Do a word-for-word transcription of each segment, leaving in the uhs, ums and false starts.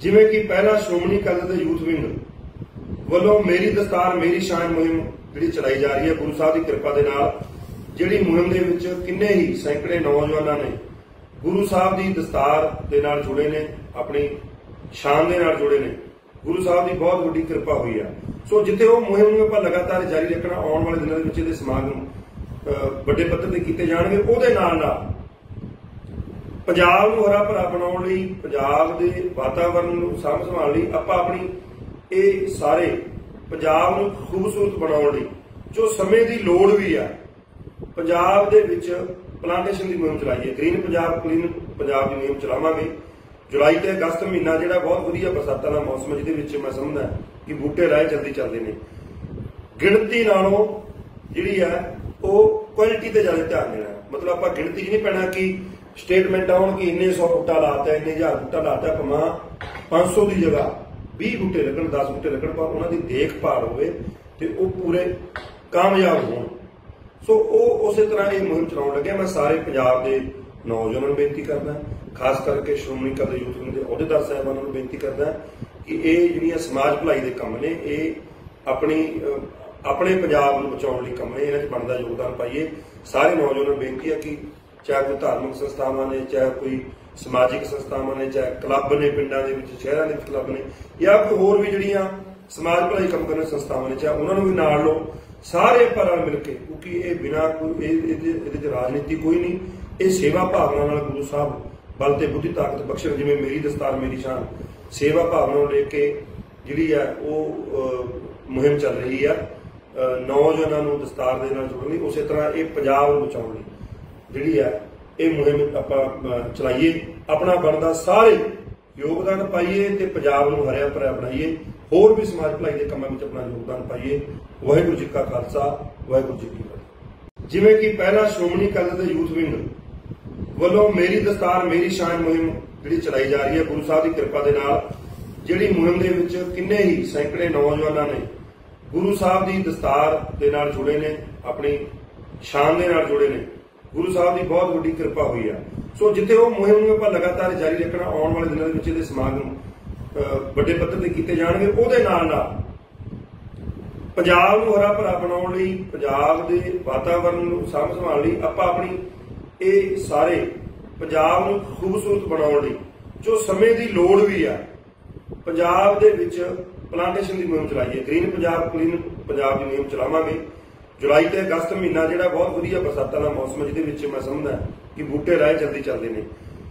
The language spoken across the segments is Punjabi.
ਜਿਵੇਂ ਕਿ ਪਹਿਲਾ ਸ਼੍ਰੋਮਣੀ ਅਕਾਲੀ ਦਲ ਦੇ ਯੂਥ ਵਿੰਗ ਵੱਲੋਂ ਮੇਰੀ ਦਸਤਾਰ ਮੇਰੀ ਸ਼ਾਨ ਮੁਹਿੰਮ ਜਿਹੜੀ ਚਲਾਈ ਜਾ ਰਹੀ ਹੈ, ਗੁਰੂ ਸਾਹਿਬ ਦੀ ਕਿਰਪਾ ਦੇ ਨਾਲ ਜਿਹੜੀ ਮੁਹਿੰਮ ਦੇ ਵਿੱਚ ਕਿੰਨੇ ਹੀ ਸੈਂਕੜੇ ਨੌਜਵਾਨਾਂ ਨੇ ਗੁਰੂ ਸਾਹਿਬ ਦੀ ਦਸਤਾਰ ਦੇ ਨਾਲ ਜੁੜੇ ਨੇ, ਆਪਣੀ ਸ਼ਾਨ ਦੇ ਨਾਲ ਜੁੜੇ ਨੇ। ਗੁਰੂ ਸਾਹਿਬ ਦੀ ਬਹੁਤ ਵੱਡੀ ਕਿਰਪਾ ਹੋਈ ਆ। ਸੋ ਜਿੱਥੇ ਉਹ ਮੁਹਿੰਮ ਨੂੰ ਆਪਾਂ ਲਗਾਤਾਰ ਜਾਰੀ ਰੱਖਣਾ, ਆਉਣ ਵਾਲੇ ਦਿਨਾਂ ਦੇ ਵਿੱਚ ਇਹਦੇ ਸਮਾਗਮ ਵੱਡੇ ਪੱਧਰ ਤੇ ਕੀਤੇ ਜਾਣਗੇ। ਉਹਦੇ ਨਾਲ ਨਾਲ ਪੰਜਾਬ ਨੂੰ ਹਰਾ ਭਰਾ ਬਣਾਉਣ ਲਈ, ਪੰਜਾਬ ਦੇ ਵਾਤਾਵਰਣ ਨੂੰ ਸਾਂਭ ਸੰਭਾਲ ਲਈ, ਆਪਾਂ ਆਪਣੀ ਇਹ ਸਾਰੇ ਪੰਜਾਬ ਨੂੰ ਖੂਬਸੂਰਤ ਬਣਾਉਣ ਲਈ ਜੋ ਸਮੇਂ ਦੀ ਲੋੜ ਵੀ ਆ, ਪੰਜਾਬ ਦੇ ਵਿੱਚ ਪਲਾਂਟੇਸ਼ਨ ਦੀ ਮੁਹਿੰਮ ਚਲਾਈਏ। ਗ੍ਰੀਨ ਪੰਜਾਬ ਕਲੀਨ ਪੰਜਾਬ ਦੀ ਮੁਹਿੰਮ ਚਲਾਵਾਂਗੇ। ਜੁਲਾਈ ਤੇ ਅਗਸਤ ਮਹੀਨਾ ਜਿਹੜਾ ਬਹੁਤ ਵਧੀਆ ਬਰਸਾਤਾਂ ਦਾ ਮੌਸਮ ਹੈ, ਜਿਹਦੇ ਵਿੱਚ ਮੈਂ ਸਮਝਦਾ ਕਿ ਬੂਟੇ ਲਾਏ ਜਲਦੀ ਚੱਲਦੇ ਨੇ। ਗਿਣਤੀ ਨਾਲੋਂ ਜਿਹੜੀ ਹੈ ਉਹ ਕੁਆਲਿਟੀ ਤੇ ਜ਼ਿਆਦਾ ਧਿਆਨ ਦੇਣਾ। ਮਤਲਬ ਆਪਾਂ ਗਿਣਤੀ 'ਚ ਨਹੀਂ ਪੈਣਾ ਕਿ ਸਟੇਟਮੈਂਟ ਆਉਣ ਕਿ ਇੰਨੇ ਸੌ ਬੂਟਾ ਲਾਤਾ, ਇੰਨੇ ਹਜ਼ਾਰ ਬੂਟਾ ਲਾਤਾ, ਭਾਵੇਂ ਪੰਜ ਸੌ ਦੀ ਜਗ੍ਹਾ ਵੀਹ ਬੂਟੇ ਲੱਗਣ, ਦਸ ਬੂਟੇ ਲੱਗਣ, ਪਰ ਉਹਨਾਂ ਦੀ ਦੇਖਭਾਲ ਹੋਵੇ ਤੇ ਉਹ ਪੂਰੇ ਕਾਮਯਾਬ ਹੋਣ। ਸੋ ਉਹ ਉਸੇ ਤਰ੍ਹਾਂ ਇਹ ਮੁਹਿੰਮ ਚਲਾਉਣ ਲੱਗਿਆ। ਮੈਂ ਸਾਰੇ ਪੰਜਾਬ ਦੇ ਨੌਜਵਾਨਾਂ ਨੂੰ ਬੇਨਤੀ ਕਰਦਾ, ਖਾਸ ਕਰਕੇ ਸ਼੍ਰੋਮਣੀ ਅਕਾਲੀ ਦਲ ਯੂਥ ਵਿੰਗ ਦੇ ਅਹੁਦੇਦਾਰ ਸਾਹਿਬਾਨਾਂ ਨੂੰ ਬੇਨਤੀ ਕਰਦਾ ਕਿ ਇਹ ਜਿਹੜੀਆਂ ਸਮਾਜ ਭਲਾਈ ਦੇ ਕੰਮ ਨੇ, ਇਹ ਆਪਣੀ ਆਪਣੇ ਪੰਜਾਬ ਨੂੰ ਬਚਾਉਣ ਲਈ ਕੰਮ ਨੇ, ਇਹਨਾਂ 'ਚ ਬਣਦਾ ਯੋਗਦਾਨ ਪਾਈਏ। ਸਾਰੇ ਨੌਜਵਾਨਾਂ ਨੂੰ ਬੇਨਤੀ ਹੈ ਕਿ ਚਾਹੇ ਕੋਈ ਧਾਰਮਿਕ ਸੰਸਥਾਵਾਂ ਨੇ, ਚਾਹੇ ਕੋਈ ਸਮਾਜਿਕ ਸੰਸਥਾਵਾਂ ਨੇ, ਚਾਹੇ ਕਲੱਬ ਨੇ, ਪਿੰਡਾਂ ਦੇ ਵਿੱਚ ਸ਼ਹਿਰਾਂ ਦੇ ਵਿੱਚ ਕਲੱਬ ਨੇ, ਜਾਂ ਕੋਈ ਹੋਰ ਵੀ ਜਿਹੜੀਆਂ ਸਮਾਜ ਭਲਾਈ ਕੰਮ ਕਰਨ ਸੰਸਥਾਵਾਂ ਨੇ, ਚਾਹੇ ਉਹਨਾਂ ਨੂੰ ਵੀ ਨਾਲ ਲਓ। ਸਾਰੇ ਆਪਾਂ ਰਲ ਮਿਲ ਕੇ, ਕਿਉਂਕਿ ਇਹ ਬਿਨਾਂ ਕੋਈ ਇਹਦੇ 'ਚ ਰਾਜਨੀਤੀ ਕੋਈ ਨਹੀਂ, ਇਹ ਸੇਵਾ ਭਾਵਨਾ ਨਾਲ ਗੁਰੂ ਸਾਹਿਬ ਬਲ ਤੇ ਬੁੱਧੀ ਤਾਕਤ ਬਖਸ਼ਣ। ਜਿਵੇਂ ਮੇਰੀ ਦਸਤਾਰ ਮੇਰੀ ਸ਼ਾਨ ਸੇਵਾ ਭਾਵਨਾ ਨੂੰ ਲੈ ਕੇ ਜਿਹੜੀ ਹੈ ਉਹ ਮੁਹਿੰਮ ਚੱਲ ਰਹੀ ਆ, ਨੌਜਵਾਨਾਂ ਨੂੰ ਦਸਤਾਰ ਦੇ ਨਾਲ ਜੋੜਨ ਲਈ, ਉਸੇ ਤਰ੍ਹਾਂ ਇਹ ਪੰਜਾਬ ਨੂੰ ਬਚਾਉਣ ਲਈ ਜਿਹੜੀ ਹੈ ਇਹ ਮੁਹਿੰਮ ਆਪਾਂ ਚਲਾਈਏ। ਆਪਣਾ ਬਣਦਾ ਸਾਰੇ ਯੋਗਦਾਨ ਪਾਈਏ ਤੇ ਪੰਜਾਬ ਨੂੰ ਹਰਿਆ ਭਰਿਆ ਬਣਾਈਏ। ਹੋਰ ਵੀ ਸਮਾਜ ਭਲਾਈ ਦੇ ਕੰਮਾਂ ਵਿੱਚ ਆਪਣਾ ਯੋਗਦਾਨ ਪਾਈਏ। ਵਾਹਿਗੁਰੂ ਜੀ ਕਾ ਖਾਲਸਾ, ਵਾਹਿਗੁਰੂ ਜੀ ਕੀ ਫਤਿਹ। ਜਿਵੇਂ ਕਿ ਪਹਿਲਾ ਸ਼੍ਰੋਮਣੀ ਅਕਾਲੀ ਦਲ ਦੇ ਯੂਥ ਵਿੰਗ ਵੱਲੋਂ ਮੇਰੀ ਦਸਤਾਰ ਮੇਰੀ ਸ਼ਾਨ ਮੁਹਿੰਮ ਜਿਹੜੀ ਚਲਾਈ ਜਾ ਰਹੀ ਹੈ, ਗੁਰੂ ਸਾਹਿਬ ਦੀ ਕਿਰਪਾ ਦੇ ਨਾਲ ਜਿਹੜੀ ਮੁਹਿੰਮ ਦੇ ਵਿੱਚ ਕਿੰਨੇ ਹੀ ਸੈਂਕੜੇ ਨੌਜਵਾਨਾਂ ਨੇ ਗੁਰੂ ਸਾਹਿਬ ਦੀ ਦਸਤਾਰ ਦੇ ਨਾਲ ਜੁੜੇ ਨੇ, ਆਪਣੀ ਸ਼ਾਨ ਦੇ ਨਾਲ ਜੁੜੇ ਨੇ। ਗੁਰੂ ਸਾਹਿਬ ਦੀ ਬਹੁਤ ਵੱਡੀ ਕਿਰਪਾ ਹੋਈ ਆ। ਸੋ ਜਿੱਥੇ ਉਹ ਮੁਹਿੰਮ ਨੂੰ ਆਪਾਂ ਲਗਾਤਾਰ ਜਾਰੀ ਰੱਖਣਾ, ਆਉਣ ਵਾਲੇ ਦਿਨਾਂ ਦੇ ਵਿੱਚ ਇਹਦੇ ਸਮਾਗਮ ਵੱਡੇ ਪੱਧਰ ਤੇ ਕੀਤੇ ਜਾਣਗੇ। ਉਹਦੇ ਨਾਲ ਨਾਲ ਪੰਜਾਬ ਨੂੰ ਹਰਾ ਭਰਾ ਬਣਾਉਣ ਲਈ, ਪੰਜਾਬ ਦੇ ਵਾਤਾਵਰਣ ਨੂੰ ਸਾਂਭ ਸੰਭਾਲ ਲਈ, ਆਪਾਂ ਆਪਣੀ ਇਹ ਸਾਰੇ ਪੰਜਾਬ ਨੂੰ ਖੂਬਸੂਰਤ ਬਣਾਉਣ ਲਈ ਜੋ ਸਮੇਂ ਦੀ ਲੋੜ ਵੀ ਆ, ਪੰਜਾਬ ਦੇ ਵਿੱਚ ਪਲਾਂਟੇਸ਼ਨ ਦੀ ਮੁਹਿੰਮ ਚਲਾਈਏ। ਗ੍ਰੀਨ ਪੰਜਾਬ ਕਲੀਨ ਪੰਜਾਬ ਦੀ ਮੁਹਿੰਮ ਚਲਾਵਾਂਗੇ। ਜੁਲਾਈ ਤੇ ਅਗਸਤ ਮਹੀਨਾ ਜਿਹੜਾ ਬਹੁਤ ਵਧੀਆ ਬਰਸਾਤਾਂ ਦਾ ਮੌਸਮ ਹੈ, ਜਿਹਦੇ ਵਿੱਚ ਮੈਂ ਸਮਝਦਾ ਕਿ ਬੂਟੇ ਲਾਏ ਜਲਦੀ ਚੱਲਦੇ ਨੇ।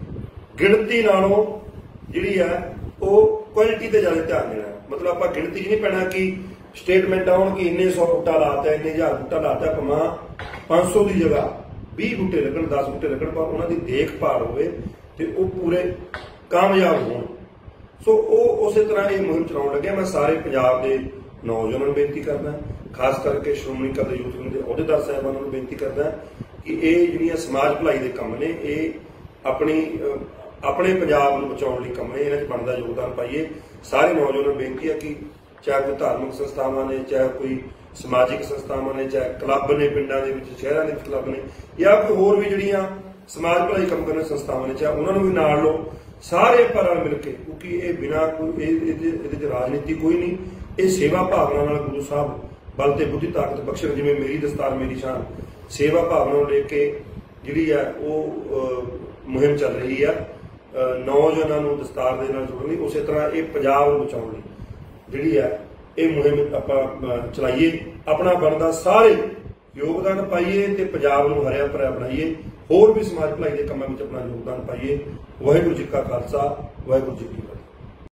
ਗਿਣਤੀ ਨਾਲੋਂ ਜਿਹੜੀ ਹੈ ਉਹ ਕੁਆਲਿਟੀ ਤੇ ਜ਼ਿਆਦਾ ਧਿਆਨ ਦੇਣਾ। ਮਤਲਬ ਆਪਾਂ ਗਿਣਤੀ 'ਚ ਨਹੀਂ ਪੈਣਾ ਕਿ ਸਟੇਟਮੈਂਟ ਆਉਣ ਕਿ ਇੰਨੇ ਸੌ ਬੂਟਾ ਲਾਤਾ, ਇੰਨੇ ਹਜ਼ਾਰ ਬੂਟਾ ਲਾਤਾ, ਭਾਵੇਂ ਪੰਜ ਸੌ ਦੀ ਜਗ੍ਹਾ ਵੀਹ ਬੂਟੇ ਲੱਗਣ, ਦਸ ਬੂਟੇ ਲੱਗਣ, ਪਰ ਉਹਨਾਂ ਦੀ ਦੇਖਭਾਲ ਹੋਵੇ ਤੇ ਉਹ ਪੂਰੇ ਕਾਮਯਾਬ ਹੋਣ। ਸੋ ਉਹ ਉਸੇ ਤਰ੍ਹਾਂ ਇਹ ਮੁਹਿੰਮ ਚਲਾਉਣ ਲੱਗਿਆ। ਮੈਂ ਸਾਰੇ ਪੰਜਾਬ ਦੇ ਨੌਜਵਾਨਾਂ ਨੂੰ ਬੇਨਤੀ ਕਰਦਾ, ਖਾਸ ਕਰਕੇ ਸ਼੍ਰੋਮਣੀ ਅਕਾਲੀ ਦਲ ਯੂਥ ਵਿੰਗ ਦੇ ਅਹੁਦੇਦਾਰ ਸਾਹਿਬਾਨਾਂ ਨੂੰ ਬੇਨਤੀ ਕਰਦਾ ਕਿ ਇਹ ਜਿਹੜੀਆਂ ਸਮਾਜ ਭਲਾਈ ਦੇ ਕੰਮ ਨੇ, ਇਹ ਆਪਣੀ ਆਪਣੇ ਪੰਜਾਬ ਨੂੰ ਬਚਾਉਣ ਲਈ ਕੰਮ ਨੇ, ਇਹਨਾਂ 'ਚ ਬਣਦਾ ਯੋਗਦਾਨ ਪਾਈਏ। ਸਾਰੇ ਨੌਜਵਾਨਾਂ ਨੂੰ ਬੇਨਤੀ ਹੈ ਕਿ ਚਾਹੇ ਕੋਈ ਧਾਰਮਿਕ ਸੰਸਥਾਵਾਂ ਨੇ, ਚਾਹੇ ਕੋਈ ਸਮਾਜਿਕ ਸੰਸਥਾਵਾਂ ਨੇ, ਚਾਹੇ ਕਲੱਬ ਨੇ, ਪਿੰਡਾਂ ਦੇ ਵਿੱਚ ਸ਼ਹਿਰਾਂ ਦੇ ਵਿੱਚ ਕਲੱਬ ਨੇ, ਜਾਂ ਕੋਈ ਹੋਰ ਵੀ ਜਿਹੜੀਆਂ ਸਮਾਜ ਭਲਾਈ ਕੰਮ ਕਰਨ ਸੰਸਥਾਵਾਂ ਨੇ, ਚਾਹੇ ਉਹਨਾਂ ਨੂੰ ਵੀ ਨਾਲ ਲਓ। ਸਾਰੇ ਆਪਾਂ ਰਲ ਮਿਲ ਕੇ, ਕਿਉਂਕਿ ਇਹ ਬਿਨਾਂ ਕੋਈ ਇਹਦੇ 'ਚ ਰਾਜਨੀਤੀ ਕੋਈ ਨਹੀਂ, ਇਹ ਸੇਵਾ ਭਾਵਨਾ ਨਾਲ ਗੁਰੂ ਸਾਹਿਬ ਬਲ ਤੇ ਬੁੱਧੀ ਤਾਕਤ ਬਖਸ਼ਣ। ਜਿਵੇਂ ਮੇਰੀ ਦਸਤਾਰ ਮੇਰੀ ਸ਼ਾਨ ਸੇਵਾ ਭਾਵਨਾ ਨੂੰ ਲੈ ਕੇ ਜਿਹੜੀ ਹੈ ਉਹ ਮੁਹਿੰਮ ਚੱਲ ਰਹੀ ਆ, ਨੌਜਵਾਨਾਂ ਨੂੰ ਦਸਤਾਰ ਦੇ ਨਾਲ ਜੋੜਨ ਲਈ, ਉਸੇ ਤਰ੍ਹਾਂ ਇਹ ਪੰਜਾਬ ਨੂੰ ਬਚਾਉਣ ਲਈ ਜਿਹੜੀ ਹੈ ਇਹ ਮੁਹਿੰਮ ਆਪਾਂ ਚਲਾਈਏ। ਆਪਣਾ ਬਣਦਾ ਸਾਰੇ ਯੋਗਦਾਨ ਪਾਈਏ ਤੇ ਪੰਜਾਬ ਨੂੰ ਹਰਿਆ ਭਰਿਆ ਬਣਾਈਏ। ਹੋਰ ਵੀ ਸਮਾਜ ਭਲਾਈ ਦੇ ਕੰਮਾਂ ਵਿੱਚ ਆਪਣਾ ਯੋਗਦਾਨ ਪਾਈਏ। ਵਾਹਿਗੁਰੂ ਜੀ ਕਾ ਖਾਲਸਾ, ਵਾਹਿਗੁਰੂ ਜੀ ਕੀ ਫਤਿਹ।